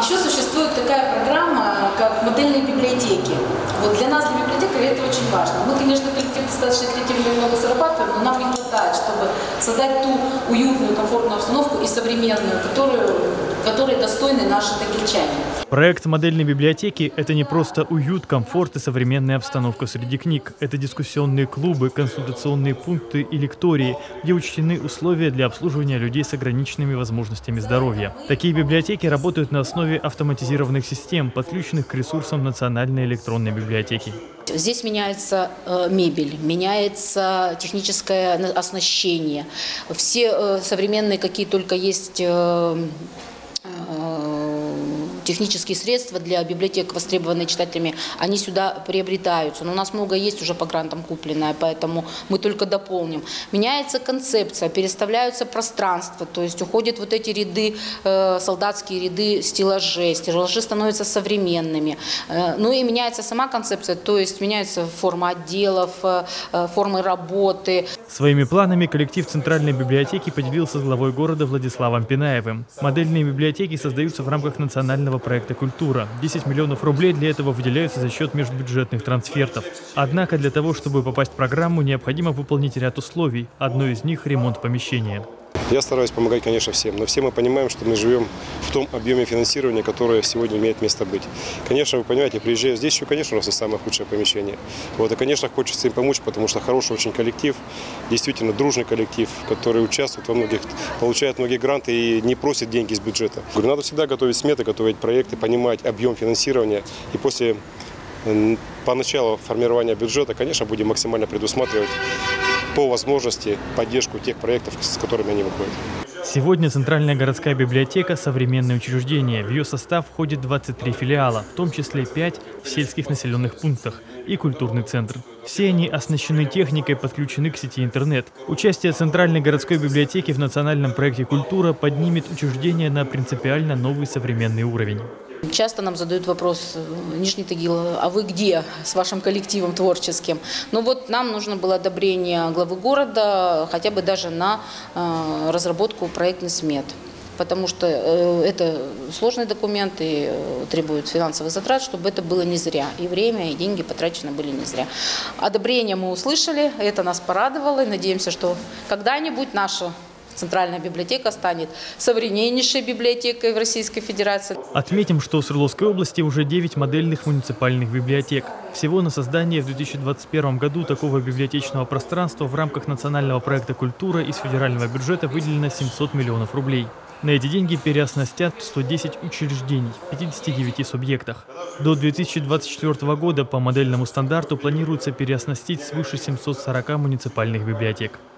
Еще существует такая программа, как модельные библиотеки. Вот для нас, для библиотекарей, это очень важно. Мы, конечно, коллектив достаточно креативный и много зарабатываем, но нам не хватает, чтобы создать ту уютную, комфортную обстановку и современную, которой достойны наши тагильчане. Проект модельной библиотеки – это не просто уют, комфорт и современная обстановка среди книг. Это дискуссионные клубы, консультационные пункты и лектории, где учтены условия для обслуживания людей с ограниченными возможностями здоровья. Такие библиотеки работают на основе автоматизированных систем, подключенных к ресурсам Национальной электронной библиотеки. Здесь меняется мебель, меняется техническое оснащение. Все современные, какие только есть технические средства для библиотек, востребованные читателями, они сюда приобретаются. Но у нас много есть уже по грантам купленное, поэтому мы только дополним. Меняется концепция, переставляются пространства, то есть уходят вот эти ряды, солдатские ряды стеллажей, стеллажи становятся современными. Ну и меняется сама концепция, то есть меняется форма отделов, формы работы. Своими планами коллектив Центральной библиотеки поделился с главой города Владиславом Пинаевым. Модельные библиотеки создаются в рамках национального проекта «Культура». 10 миллионов рублей для этого выделяются за счет межбюджетных трансфертов. Однако для того, чтобы попасть в программу, необходимо выполнить ряд условий. Одно из них – ремонт помещения. Я стараюсь помогать, конечно, всем, но все мы понимаем, что мы живем в том объеме финансирования, которое сегодня имеет место быть. Конечно, вы понимаете, приезжая здесь, еще, конечно, у нас не самое худшее помещение. Вот, и, конечно, хочется им помочь, потому что хороший очень коллектив, действительно дружный коллектив, который участвует во многих, получает многие гранты и не просит деньги из бюджета. Говорю, надо всегда готовить сметы, готовить проекты, понимать объем финансирования, и после, по началу формирования бюджета, конечно, будем максимально предусматривать по возможности поддержку тех проектов, с которыми они выходят. Сегодня Центральная городская библиотека – современное учреждение. В ее состав входит 23 филиала, в том числе 5 в сельских населенных пунктах и культурный центр. Все они оснащены техникой, подключены к сети интернет. Участие Центральной городской библиотеки в национальном проекте «Культура» поднимет учреждение на принципиально новый современный уровень. Часто нам задают вопрос: Нижний Тагил, а вы где с вашим коллективом творческим? Ну вот нам нужно было одобрение главы города, хотя бы даже на разработку проектных смет. Потому что это сложный документ и требует финансовых затрат, чтобы это было не зря. И время, и деньги потрачены были не зря. Одобрение мы услышали, это нас порадовало. И надеемся, что когда-нибудь наша Центральная библиотека станет современнейшей библиотекой в Российской Федерации. Отметим, что в Свердловской области уже 9 модельных муниципальных библиотек. Всего на создание в 2021 году такого библиотечного пространства в рамках национального проекта «Культура» из федерального бюджета выделено 700 миллионов рублей. На эти деньги переоснастят 110 учреждений в 59 субъектах. До 2024 года по модельному стандарту планируется переоснастить свыше 740 муниципальных библиотек.